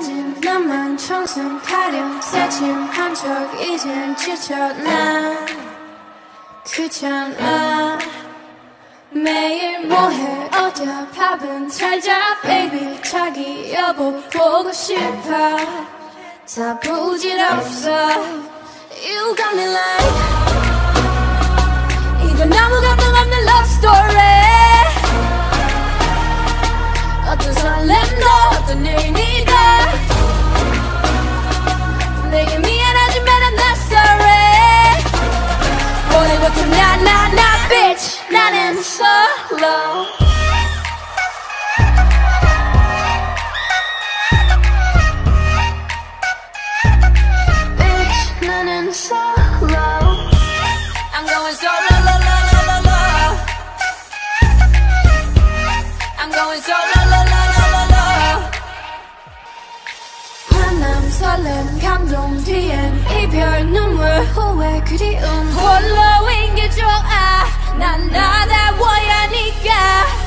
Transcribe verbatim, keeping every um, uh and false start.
던진 나만 청순 타령 새침한 척 이젠 지쳐 난 귀찮아 매일 뭐해 어디야 밥은 잘자 baby 자기 여보 보고 싶어 다 부질없어 You got me like 이건 아무 감동 없는 love story 어떤 설렘도 어떤 의미가 내게 미안하지만 I'm not sorry 보내고 좀 나 나 나 bitch 나는 solo bitch 나는 solo I'm going solo la la la la la I'm going solo la la la la la 만남 설렘 감동 뒤엔 이별 눈물 후회 그리움 홀로인 게 좋아 난 나다워야 하니까